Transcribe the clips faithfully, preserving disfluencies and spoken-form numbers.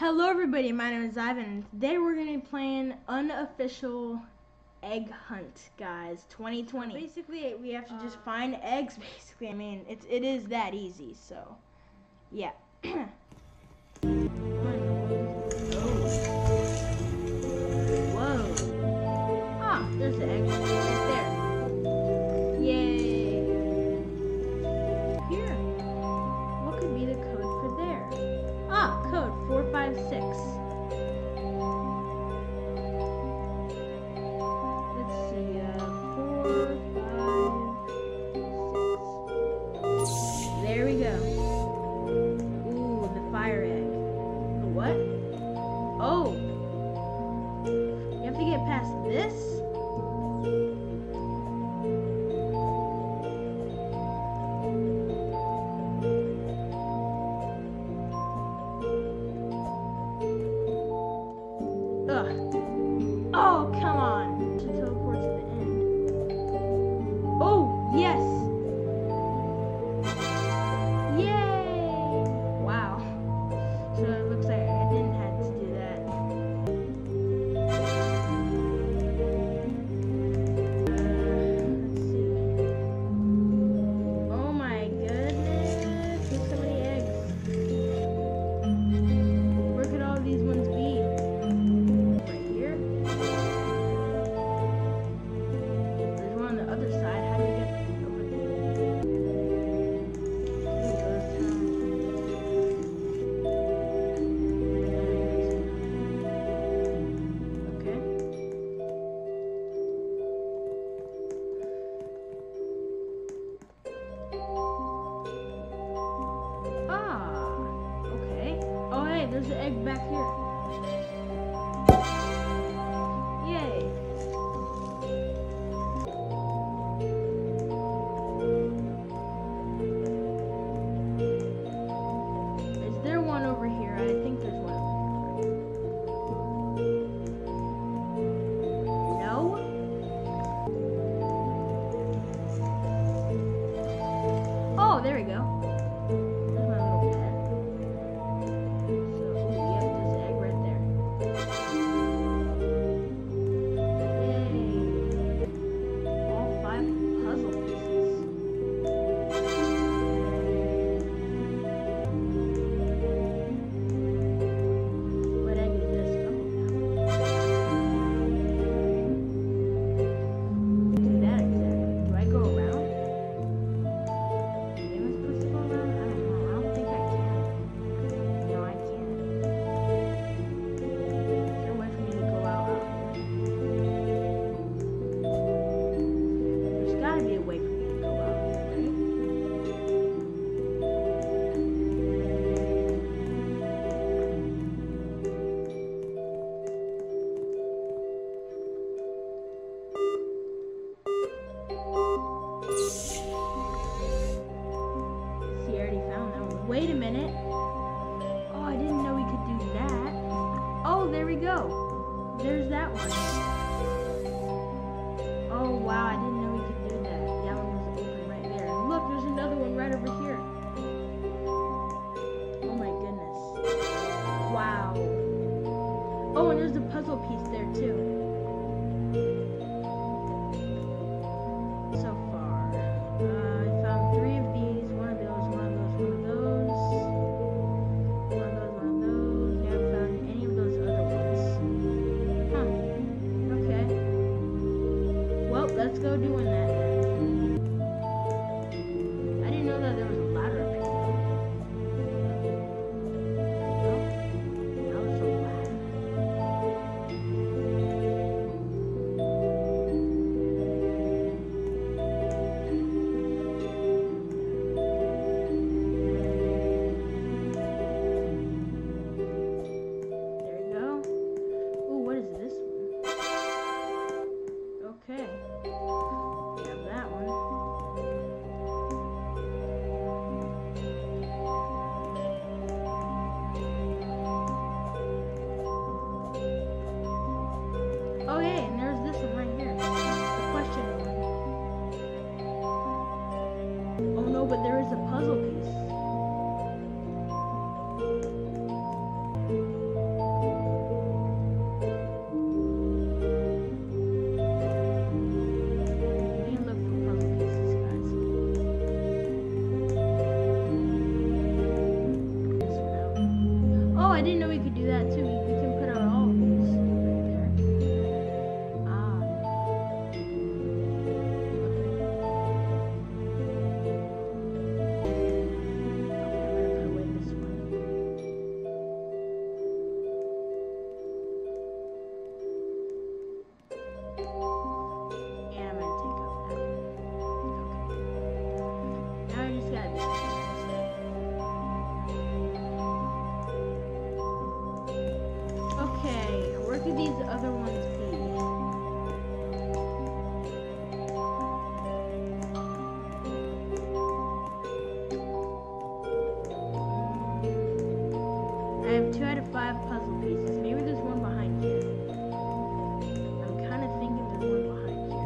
Hello everybody, my name is Ivan, and today we're going to be playing Unofficial Egg Hunt, guys, twenty twenty. Basically, we have to just uh, find eggs, basically. I mean, it's, it is that easy, so, yeah. Whoa. Ah, there's the egg right there. Yay. Here. What could be the code for there? Ah, code four five six. Let's see, uh, four, five, six. There we go. Ooh, the fire egg. What? Oh. You have to get past this? Ugh. Oh, come on. To teleport to the end. Oh, yes. Yay. Wow. So it looks like I didn't have to do that. Uh, let's see. Oh my goodness. Look so many eggs. Where could all these ones be? There's an egg back here. Yay. Is there one over here? I think there's one over here. No? Oh, there we go. Wait a minute. Oh, I didn't know we could do that. Oh, there we go. There's that one. Oh, wow, I didn't know we could do that. That one was open right there. And look, there's another one right over here. Oh my goodness. Wow. Oh, and there's a puzzle piece there too. So far. Uh, I found three of these. One of those, one of those, one of those. One of those, one of those. I haven't found any of those other ones. Huh. Okay. Well, let's go doing that then. I didn't know that there was a ladder up here. Well, now there's a ladder. but there is a puzzle piece. I didn't know we could do that too. We, we can put our all of these right there. Ah. Okay, I'm gonna put away this one. And I'm gonna take out that. Okay. Now I just gotta do this. Okay, where could these other ones be? I have two out of five puzzle pieces. Maybe there's one behind here. I'm kind of thinking there's one behind here.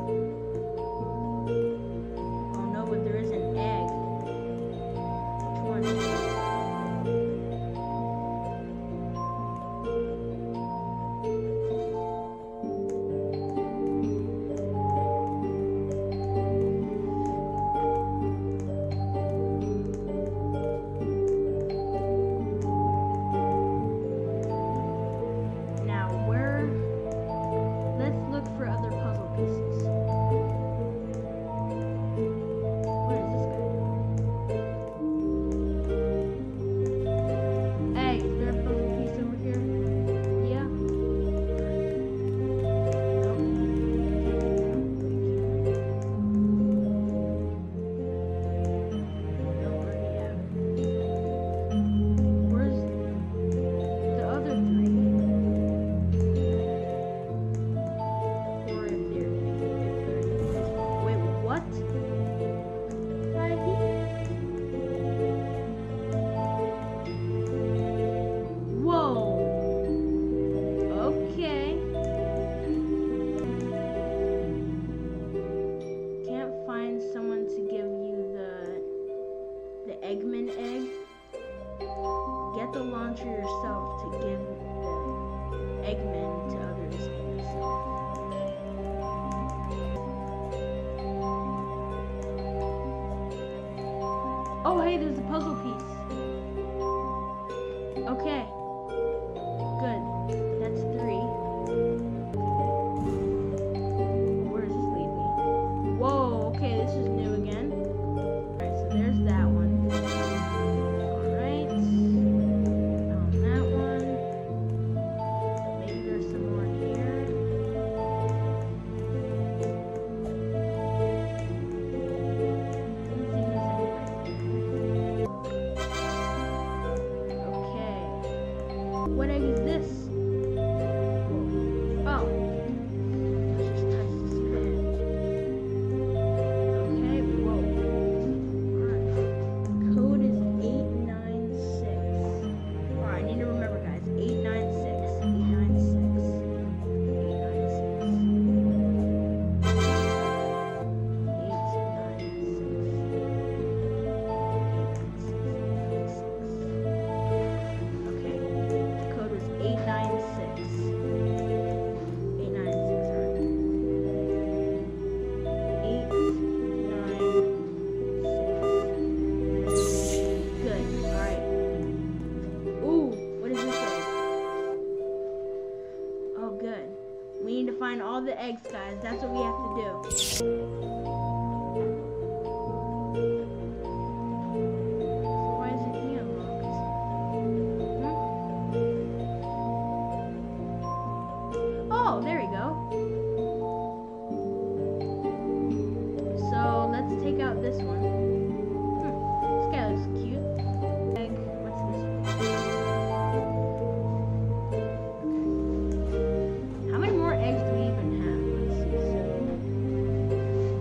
Oh no, but there is an egg. Which one? Eggman egg. Get the launcher yourself to give the Eggman to others and yourself. Oh hey, there's a puzzle piece. Okay. Good. That's three. Where does this lead me? Whoa, okay, this is new again. Alright, so there's that one. What egg is this? Oh. Let's just touch this again. Okay, whoa. Alright. Code is eight nine six. Alright, I need to remember guys. eight nine six. eight nine six. eight nine six. eight nine six. eight nine six, alright. eight nine six. Good, alright. Ooh, what is this egg? Oh, good. We need to find all the eggs, guys. That's what we have to do. Why is it here unlocked? Oh, there we go. So let's take out this one. Hmm. This guy looks cute. Egg. What's this one? How many more eggs do we even have? Let's see. So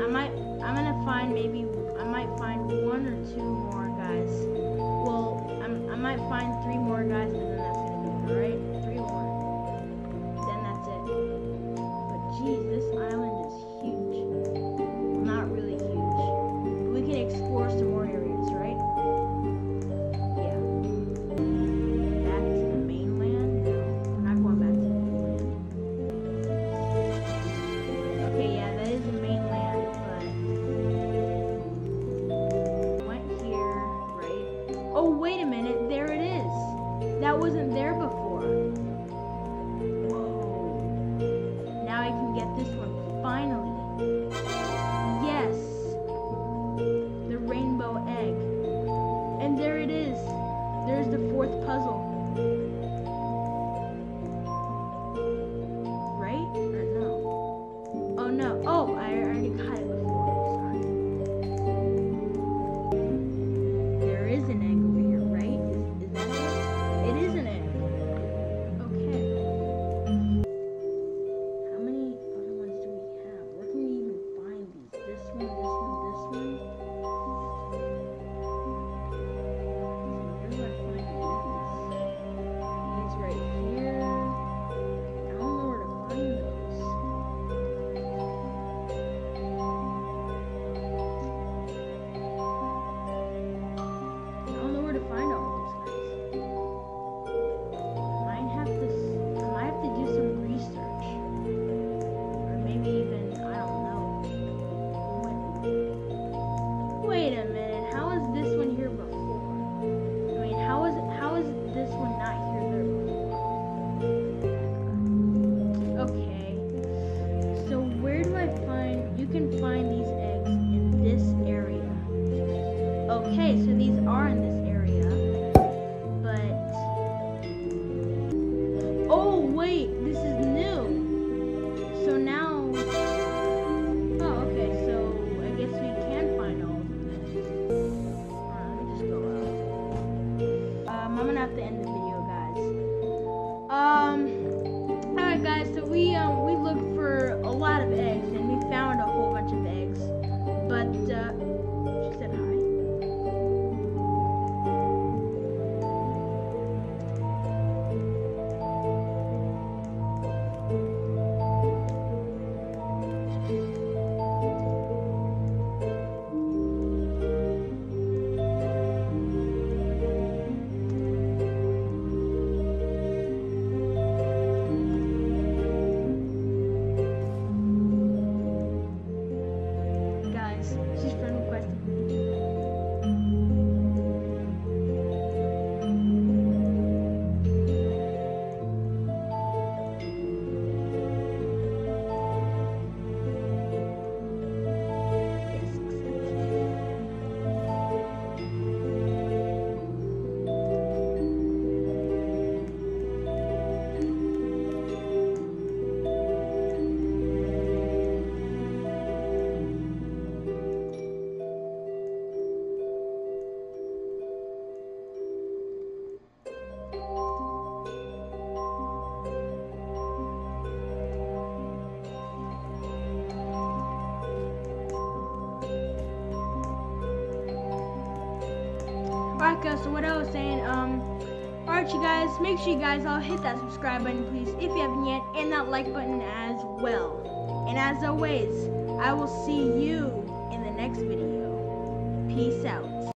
I might, I'm gonna find maybe, I might find one or two more guys. Well, I'm, I might find three more guys, and then that's gonna be it, alright? Three more. Then that's it. But geez, this island is huge. Well, not really huge. We can explore some more areas, right? Yeah. Back to the mainland? No, we're not going back to the mainland. Okay, yeah, that is the mainland, but went here, right? Oh, wait a minute, there it is. That wasn't there before. Whoa. Now I can get this one, finally. Yes. The rainbow egg. And there it is. There's the fourth puzzle. Right? Or no? Oh no. Oh, I already got it before. Sorry. There is an egg over here, right? Is, is that it? It is an egg. Okay. How many other ones do we have? Where can we even find these? This one, this one, this one? Where do I find these? These right here. I don't know where to find those. I don't know where to find all those guys. I might have to, s- I might have to do some research, or maybe even, I don't know. Wait, wait a minute. How is this one here before? I mean, how is how is this one not here there before? Okay. So where do I find? You can find these eggs in this area. Okay, so these are in this area, but oh wait, this is new. So now, oh okay, so I guess we can find all of them then. Alright, let me just go out. Um, I'm gonna have to end the video, guys. Um, alright guys, so we um we looked for a lot of eggs and we found a whole bunch of eggs, but uh, she said hi. Guys, she's friend requested me. Yes, Alright guys, so what I was saying, um, alright you guys, make sure you guys all hit that subscribe button please if you haven't yet, and that like button as well. And as always, I will see you in the next video. Peace out.